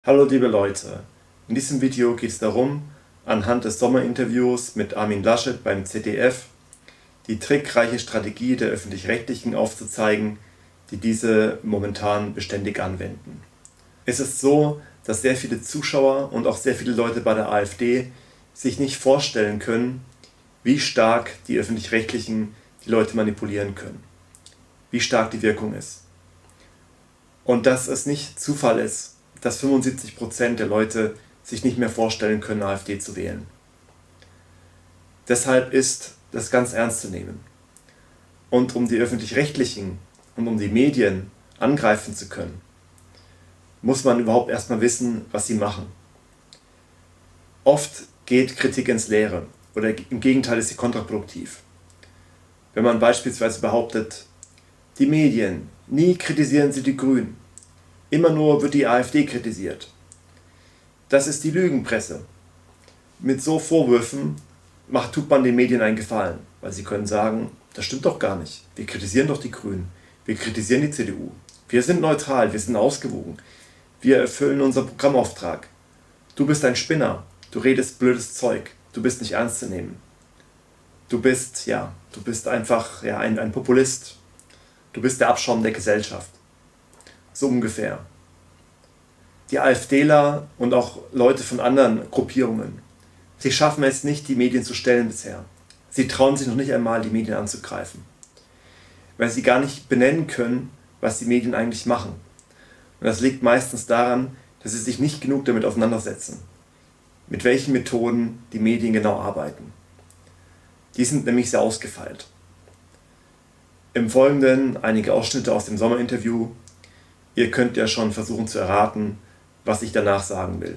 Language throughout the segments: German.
Hallo liebe Leute, in diesem Video geht es darum, anhand des Sommerinterviews mit Armin Laschet beim ZDF die trickreiche Strategie der Öffentlich-Rechtlichen aufzuzeigen, die diese momentan beständig anwenden. Es ist so, dass sehr viele Zuschauer und auch sehr viele Leute bei der AfD sich nicht vorstellen können, wie stark die Öffentlich-Rechtlichen die Leute manipulieren können, wie stark die Wirkung ist. Und dass es nicht Zufall ist, dass 75% der Leute sich nicht mehr vorstellen können, AfD zu wählen. Deshalb ist das ganz ernst zu nehmen. Und um die Öffentlich-Rechtlichen und um die Medien angreifen zu können, muss man überhaupt erstmal wissen, was sie machen. Oft geht Kritik ins Leere oder im Gegenteil ist sie kontraproduktiv. Wenn man beispielsweise behauptet, die Medien, nie kritisieren sie die Grünen. Immer nur wird die AfD kritisiert. Das ist die Lügenpresse. Mit so Vorwürfen tut man den Medien einen Gefallen, weil sie können sagen, das stimmt doch gar nicht. Wir kritisieren doch die Grünen, wir kritisieren die CDU. Wir sind neutral, wir sind ausgewogen. Wir erfüllen unseren Programmauftrag. Du bist ein Spinner, du redest blödes Zeug, du bist nicht ernst zu nehmen. Du bist einfach ein Populist. Du bist der Abschaum der Gesellschaft. So ungefähr. Die AfDler und auch Leute von anderen Gruppierungen, sie schaffen es nicht, die Medien zu stellen bisher. Sie trauen sich noch nicht einmal, die Medien anzugreifen. Weil sie gar nicht benennen können, was die Medien eigentlich machen. Und das liegt meistens daran, dass sie sich nicht genug damit auseinandersetzen, mit welchen Methoden die Medien genau arbeiten. Die sind nämlich sehr ausgefeilt. Im Folgenden einige Ausschnitte aus dem Sommerinterview. Ihr könnt ja schon versuchen zu erraten, was ich danach sagen will.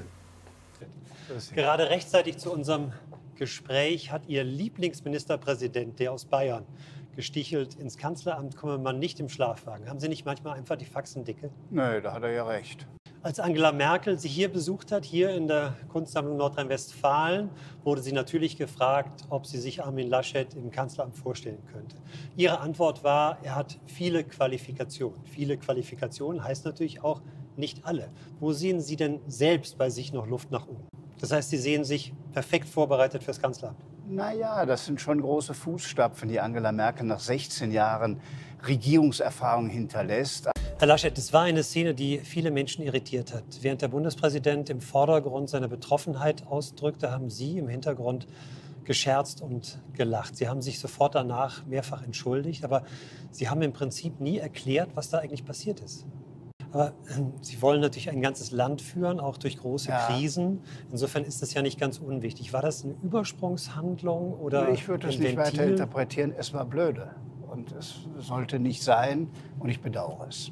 Gerade rechtzeitig zu unserem Gespräch hat Ihr Lieblingsministerpräsident, der aus Bayern, gestichelt, ins Kanzleramt komme man nicht im Schlafwagen. Haben Sie nicht manchmal einfach die Faxen dicke? Nee, da hat er ja recht. Als Angela Merkel Sie hier besucht hat, hier in der Kunstsammlung Nordrhein-Westfalen, wurde sie natürlich gefragt, ob sie sich Armin Laschet im Kanzleramt vorstellen könnte. Ihre Antwort war, er hat viele Qualifikationen. Viele Qualifikationen heißt natürlich auch nicht alle. Wo sehen Sie denn selbst bei sich noch Luft nach oben? Das heißt, Sie sehen sich perfekt vorbereitet fürs Kanzleramt? Naja, das sind schon große Fußstapfen, die Angela Merkel nach 16 Jahren Regierungserfahrung hinterlässt. Herr Laschet, es war eine Szene, die viele Menschen irritiert hat. Während der Bundespräsident im Vordergrund seine Betroffenheit ausdrückte, haben Sie im Hintergrund gescherzt und gelacht. Sie haben sich sofort danach mehrfach entschuldigt, aber Sie haben im Prinzip nie erklärt, was da eigentlich passiert ist. Aber Sie wollen natürlich ein ganzes Land führen, auch durch große Krisen. Insofern ist das ja nicht ganz unwichtig. War das eine Übersprungshandlung oder ich würde das nicht weiter interpretieren. Es war blöde und es sollte nicht sein und ich bedauere es.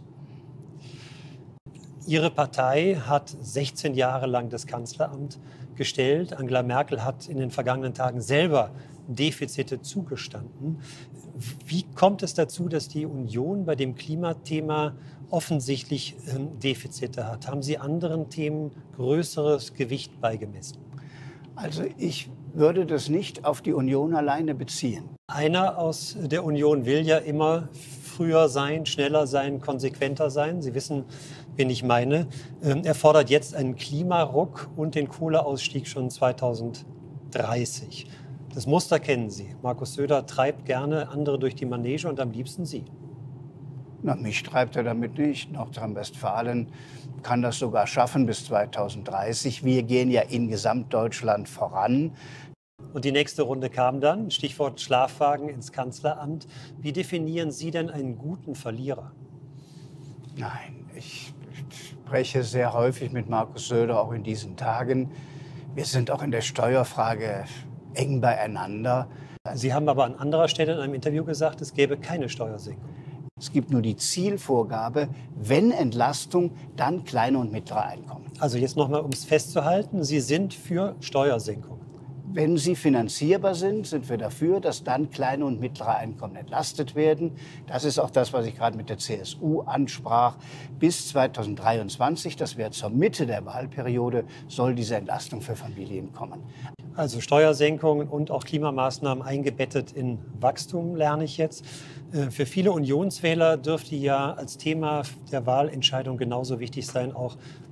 Ihre Partei hat 16 Jahre lang das Kanzleramt gestellt. Angela Merkel hat in den vergangenen Tagen selber Defizite zugestanden. Wie kommt es dazu, dass die Union bei dem Klimathema offensichtlich Defizite hat? Haben Sie anderen Themen größeres Gewicht beigemessen? Also ich würde das nicht auf die Union alleine beziehen. Einer aus der Union will ja immer früher sein, schneller sein, konsequenter sein. Sie wissen, wen ich meine. Er fordert jetzt einen Klimaruck und den Kohleausstieg schon 2030. Das Muster kennen Sie. Markus Söder treibt gerne andere durch die Manege und am liebsten Sie. Na, mich treibt er damit nicht. Nordrhein-Westfalen kann das sogar schaffen bis 2030. Wir gehen ja in Gesamtdeutschland voran. Und die nächste Runde kam dann, Stichwort Schlafwagen ins Kanzleramt. Wie definieren Sie denn einen guten Verlierer? Nein, ich spreche sehr häufig mit Markus Söder, auch in diesen Tagen. Wir sind auch in der Steuerfrage eng beieinander. Sie haben aber an anderer Stelle in einem Interview gesagt, es gäbe keine Steuersenkung. Es gibt nur die Zielvorgabe, wenn Entlastung, dann kleine und mittlere Einkommen. Also jetzt nochmal, um es festzuhalten, Sie sind für Steuersenkung. Wenn sie finanzierbar sind, sind wir dafür, dass dann kleine und mittlere Einkommen entlastet werden. Das ist auch das, was ich gerade mit der CSU ansprach. Bis 2023, das wäre zur Mitte der Wahlperiode, soll diese Entlastung für Familien kommen. Also Steuersenkungen und auch Klimamaßnahmen eingebettet in Wachstum, lerne ich jetzt. Für viele Unionswähler dürfte ja als Thema der Wahlentscheidung genauso wichtig sein, auch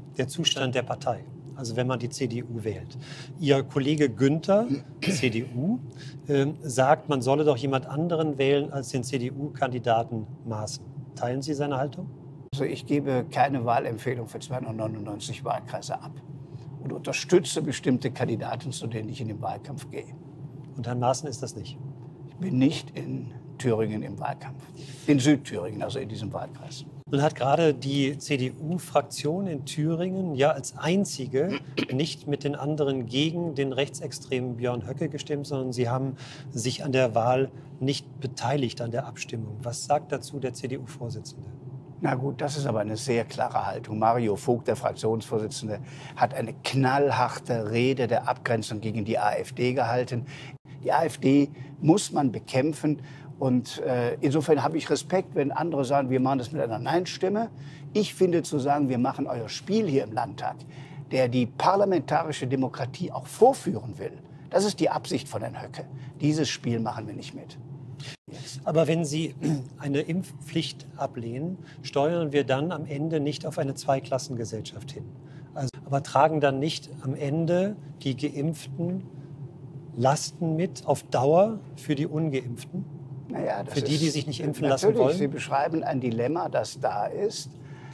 der Zustand der Partei. Also wenn man die CDU wählt. Ihr Kollege Günther, CDU, sagt, man solle doch jemand anderen wählen als den CDU-Kandidaten Maaßen. Teilen Sie seine Haltung? Also ich gebe keine Wahlempfehlung für 299 Wahlkreise ab und unterstütze bestimmte Kandidaten, zu denen ich in den Wahlkampf gehe. Und Herrn Maaßen ist das nicht? Ich bin nicht in Thüringen im Wahlkampf, in Südthüringen, also in diesem Wahlkreis. Nun hat gerade die CDU-Fraktion in Thüringen ja als einzige nicht mit den anderen gegen den rechtsextremen Björn Höcke gestimmt, sondern sie haben sich an der Wahl nicht beteiligt, an der Abstimmung. Was sagt dazu der CDU-Vorsitzende? Na gut, das ist aber eine sehr klare Haltung. Mario Vogt, der Fraktionsvorsitzende, hat eine knallharte Rede der Abgrenzung gegen die AfD gehalten. Die AfD muss man bekämpfen. Und insofern habe ich Respekt, wenn andere sagen, wir machen das mit einer Nein-Stimme. Ich finde zu sagen, wir machen euer Spiel hier im Landtag, der die parlamentarische Demokratie auch vorführen will, das ist die Absicht von Herrn Höcke. Dieses Spiel machen wir nicht mit. Aber wenn Sie eine Impfpflicht ablehnen, steuern wir dann am Ende nicht auf eine Zweiklassengesellschaft hin. Also, aber tragen dann nicht am Ende die Geimpften Lasten mit auf Dauer für die Ungeimpften? Naja, das für die, die sich nicht impfen lassen wollen? Natürlich, Sie beschreiben ein Dilemma, das da ist.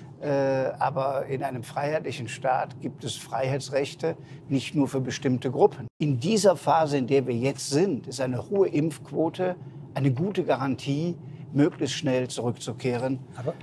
Aber in einem freiheitlichen Staat gibt es Freiheitsrechte nicht nur für bestimmte Gruppen. In dieser Phase, in der wir jetzt sind, ist eine hohe Impfquote eine gute Garantie, möglichst schnell zurückzukehren.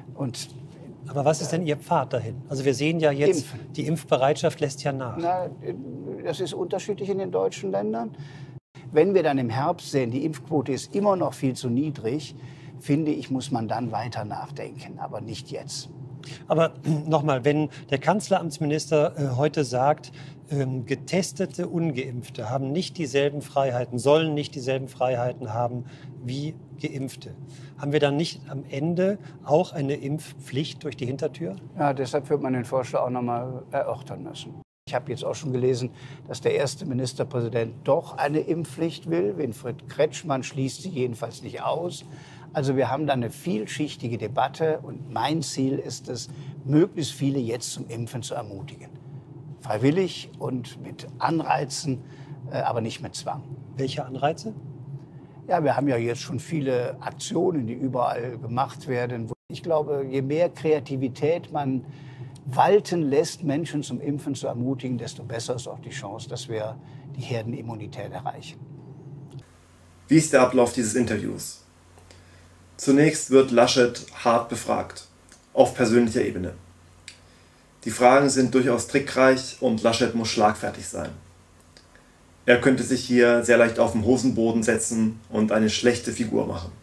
Aber was ist denn Ihr Pfad dahin? Also wir sehen ja jetzt, die Impfbereitschaft lässt ja nach. Na, das ist unterschiedlich in den deutschen Ländern. Wenn wir dann im Herbst sehen, die Impfquote ist immer noch viel zu niedrig, finde ich, muss man dann weiter nachdenken, aber nicht jetzt. Aber nochmal, wenn der Kanzleramtsminister heute sagt, getestete Ungeimpfte haben nicht dieselben Freiheiten, sollen nicht dieselben Freiheiten haben wie Geimpfte, haben wir dann nicht am Ende auch eine Impfpflicht durch die Hintertür? Ja, deshalb wird man den Vorschlag auch noch mal erörtern müssen. Ich habe jetzt auch schon gelesen, dass der erste Ministerpräsident doch eine Impfpflicht will. Winfried Kretschmann schließt sie jedenfalls nicht aus. Also wir haben da eine vielschichtige Debatte und mein Ziel ist es, möglichst viele jetzt zum Impfen zu ermutigen. Freiwillig und mit Anreizen, aber nicht mit Zwang. Welche Anreize? Ja, wir haben ja jetzt schon viele Aktionen, die überall gemacht werden. Ich glaube, je mehr Kreativität man walten lässt, Menschen zum Impfen zu ermutigen, desto besser ist auch die Chance, dass wir die Herdenimmunität erreichen. Wie ist der Ablauf dieses Interviews? Zunächst wird Laschet hart befragt, auf persönlicher Ebene. Die Fragen sind durchaus trickreich und Laschet muss schlagfertig sein. Er könnte sich hier sehr leicht auf den Hosenboden setzen und eine schlechte Figur machen.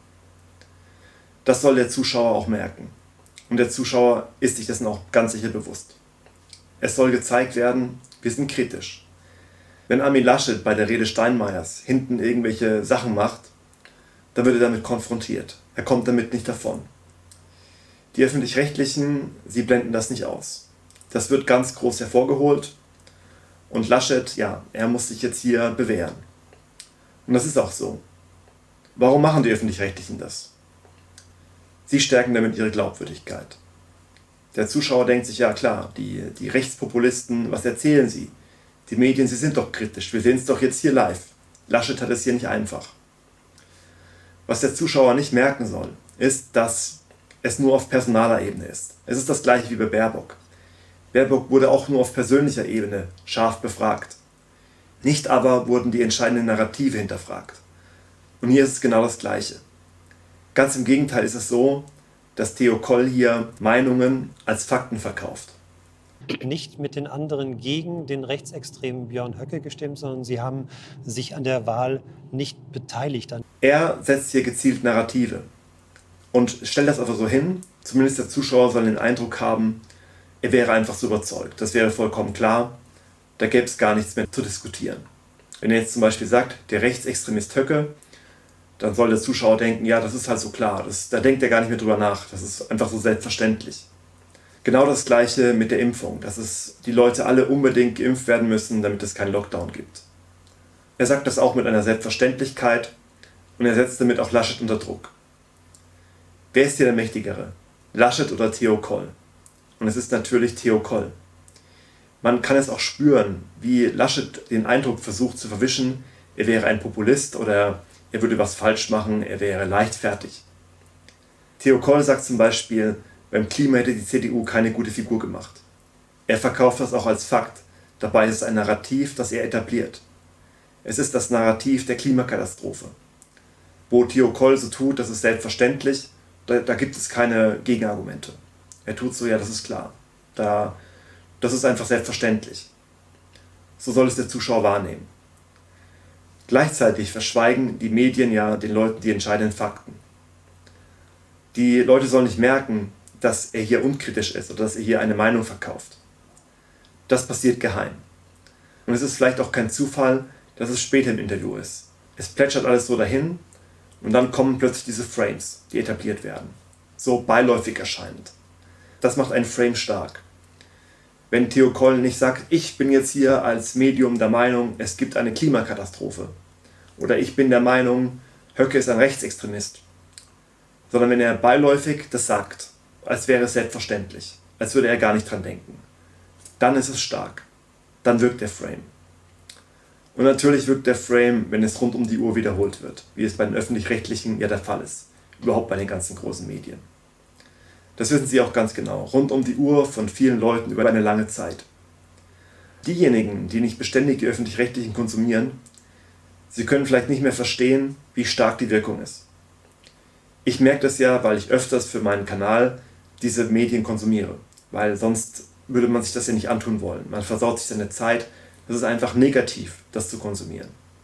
Das soll der Zuschauer auch merken. Und der Zuschauer ist sich dessen auch ganz sicher bewusst. Es soll gezeigt werden, wir sind kritisch. Wenn Armin Laschet bei der Rede Steinmeiers hinten irgendwelche Sachen macht, dann wird er damit konfrontiert. Er kommt damit nicht davon. Die Öffentlich-Rechtlichen, sie blenden das nicht aus. Das wird ganz groß hervorgeholt. Und Laschet, ja, er muss sich jetzt hier bewähren. Und das ist auch so. Warum machen die Öffentlich-Rechtlichen das? Sie stärken damit ihre Glaubwürdigkeit. Der Zuschauer denkt sich, ja klar, die Rechtspopulisten, was erzählen sie? Die Medien, sie sind doch kritisch, wir sehen es doch jetzt hier live. Laschet hat es hier nicht einfach. Was der Zuschauer nicht merken soll, ist, dass es nur auf personaler Ebene ist. Es ist das gleiche wie bei Baerbock. Baerbock wurde auch nur auf persönlicher Ebene scharf befragt. Nicht aber wurden die entscheidenden Narrative hinterfragt. Und hier ist es genau das Gleiche. Ganz im Gegenteil ist es so, dass Theo Koll hier Meinungen als Fakten verkauft. Nicht mit den anderen gegen den rechtsextremen Björn Höcke gestimmt, sondern sie haben sich an der Wahl nicht beteiligt. Er setzt hier gezielt Narrative und stellt das einfach so hin, zumindest der Zuschauer soll den Eindruck haben, er wäre einfach so überzeugt. Das wäre vollkommen klar, da gäbe es gar nichts mehr zu diskutieren. Wenn er jetzt zum Beispiel sagt, der Rechtsextremist Höcke, dann soll der Zuschauer denken, ja, das ist halt so klar, da denkt er gar nicht mehr drüber nach, das ist einfach so selbstverständlich. Genau das Gleiche mit der Impfung, dass die Leute alle unbedingt geimpft werden müssen, damit es keinen Lockdown gibt. Er sagt das auch mit einer Selbstverständlichkeit und er setzt damit auch Laschet unter Druck. Wer ist hier der Mächtigere? Laschet oder Theo Koll? Und es ist natürlich Theo Koll. Man kann es auch spüren, wie Laschet den Eindruck versucht zu verwischen, er wäre ein Populist oder er würde was falsch machen, er wäre leichtfertig. Theo Koll sagt zum Beispiel, beim Klima hätte die CDU keine gute Figur gemacht. Er verkauft das auch als Fakt, dabei ist es ein Narrativ, das er etabliert. Es ist das Narrativ der Klimakatastrophe. Wo Theo Koll so tut, das ist selbstverständlich, da gibt es keine Gegenargumente. Er tut so, ja, das ist klar. Das ist einfach selbstverständlich. So soll es der Zuschauer wahrnehmen. Gleichzeitig verschweigen die Medien ja den Leuten die entscheidenden Fakten. Die Leute sollen nicht merken, dass er hier unkritisch ist oder dass er hier eine Meinung verkauft. Das passiert geheim. Und es ist vielleicht auch kein Zufall, dass es später im Interview ist. Es plätschert alles so dahin und dann kommen plötzlich diese Frames, die etabliert werden. So beiläufig erscheinend. Das macht einen Frame stark. Wenn Theo Koll nicht sagt, ich bin jetzt hier als Medium der Meinung, es gibt eine Klimakatastrophe. Oder ich bin der Meinung, Höcke ist ein Rechtsextremist. Sondern wenn er beiläufig das sagt, als wäre es selbstverständlich, als würde er gar nicht dran denken, dann ist es stark. Dann wirkt der Frame. Und natürlich wirkt der Frame, wenn es rund um die Uhr wiederholt wird, wie es bei den Öffentlich-Rechtlichen ja der Fall ist. Überhaupt bei den ganzen großen Medien. Das wissen Sie auch ganz genau. Rund um die Uhr von vielen Leuten über eine lange Zeit. Diejenigen, die nicht beständig die Öffentlich-Rechtlichen konsumieren, sie können vielleicht nicht mehr verstehen, wie stark die Wirkung ist. Ich merke das ja, weil ich öfters für meinen Kanal diese Medien konsumiere. Weil sonst würde man sich das ja nicht antun wollen. Man versaut sich seine Zeit. Das ist einfach negativ, das zu konsumieren.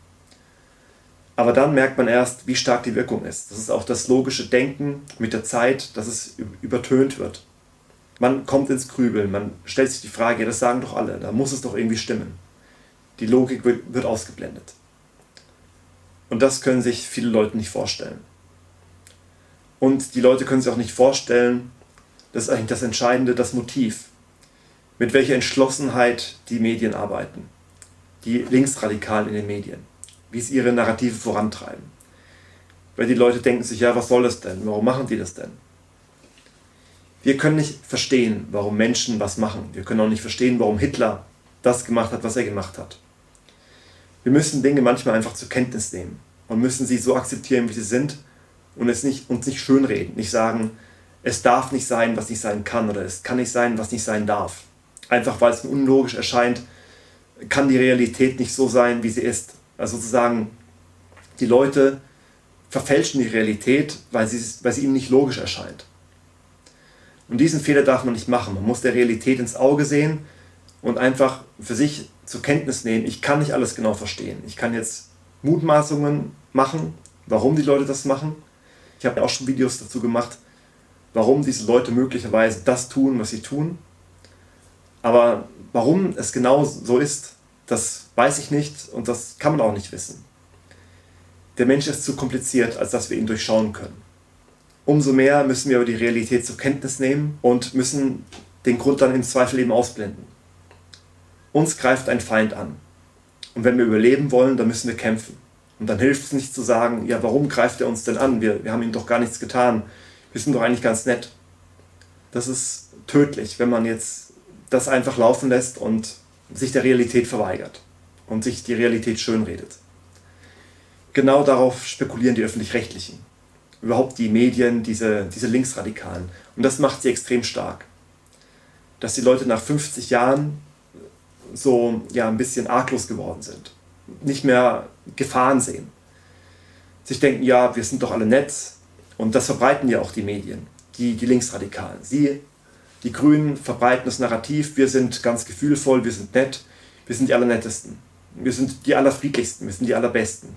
Aber dann merkt man erst, wie stark die Wirkung ist. Das ist auch das logische Denken mit der Zeit, dass es übertönt wird. Man kommt ins Grübeln, man stellt sich die Frage, das sagen doch alle, da muss es doch irgendwie stimmen. Die Logik wird ausgeblendet. Und das können sich viele Leute nicht vorstellen. Und die Leute können sich auch nicht vorstellen, das ist eigentlich das Entscheidende, das Motiv, mit welcher Entschlossenheit die Medien arbeiten, die Linksradikalen in den Medien, wie sie ihre Narrative vorantreiben. Weil die Leute denken sich, ja, was soll das denn? Warum machen die das denn? Wir können nicht verstehen, warum Menschen was machen. Wir können auch nicht verstehen, warum Hitler das gemacht hat, was er gemacht hat. Wir müssen Dinge manchmal einfach zur Kenntnis nehmen und müssen sie so akzeptieren, wie sie sind und uns nicht schönreden, nicht sagen, es darf nicht sein, was nicht sein kann oder es kann nicht sein, was nicht sein darf. Einfach weil es mir unlogisch erscheint, kann die Realität nicht so sein, wie sie ist. Also sozusagen, die Leute verfälschen die Realität, weil sie ihnen nicht logisch erscheint. Und diesen Fehler darf man nicht machen. Man muss der Realität ins Auge sehen und einfach für sich zur Kenntnis nehmen, ich kann nicht alles genau verstehen. Ich kann jetzt Mutmaßungen machen, warum die Leute das machen. Ich habe auch schon Videos dazu gemacht, warum diese Leute möglicherweise das tun, was sie tun. Aber warum es genau so ist, das weiß ich nicht und das kann man auch nicht wissen. Der Mensch ist zu kompliziert, als dass wir ihn durchschauen können. Umso mehr müssen wir aber die Realität zur Kenntnis nehmen und müssen den Grund dann im Zweifel eben ausblenden. Uns greift ein Feind an. Und wenn wir überleben wollen, dann müssen wir kämpfen. Und dann hilft es nicht zu sagen, ja, warum greift er uns denn an? Wir haben ihm doch gar nichts getan. Wir sind doch eigentlich ganz nett. Das ist tödlich, wenn man jetzt das einfach laufen lässt und sich der Realität verweigert und sich die Realität schönredet. Genau darauf spekulieren die Öffentlich-Rechtlichen. Überhaupt die Medien, diese Linksradikalen. Und das macht sie extrem stark. Dass die Leute nach 50 Jahren so ja, ein bisschen arglos geworden sind. Nicht mehr Gefahren sehen. Sich denken, ja, wir sind doch alle nett. Und das verbreiten ja auch die Medien, die Linksradikalen. Sie, die Grünen, verbreiten das Narrativ, wir sind ganz gefühlvoll, wir sind nett, wir sind die Allernettesten. Wir sind die Allerfriedlichsten, wir sind die Allerbesten.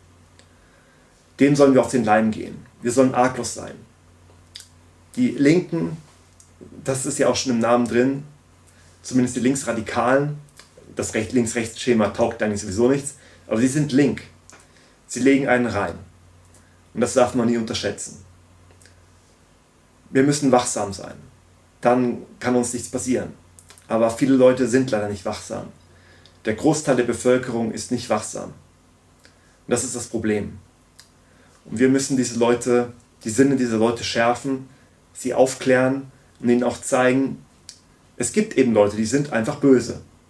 Dem sollen wir auf den Leim gehen. Wir sollen arglos sein. Die Linken, das ist ja auch schon im Namen drin, zumindest die Linksradikalen, das Links-Rechts-Schema taugt eigentlich sowieso nichts, aber sie sind link. Sie legen einen rein. Und das darf man nie unterschätzen. Wir müssen wachsam sein. Dann kann uns nichts passieren. Aber viele Leute sind leider nicht wachsam. Der Großteil der Bevölkerung ist nicht wachsam. Und das ist das Problem. Und wir müssen diese Leute, die Sinne dieser Leute schärfen, sie aufklären und ihnen auch zeigen, es gibt eben Leute, die sind einfach böse.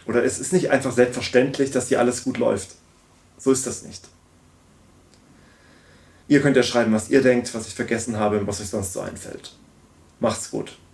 Oder es ist nicht einfach selbstverständlich, dass hier alles gut läuft. So ist das nicht. Ihr könnt ja schreiben, was ihr denkt, was ich vergessen habe und was euch sonst so einfällt. Macht's gut.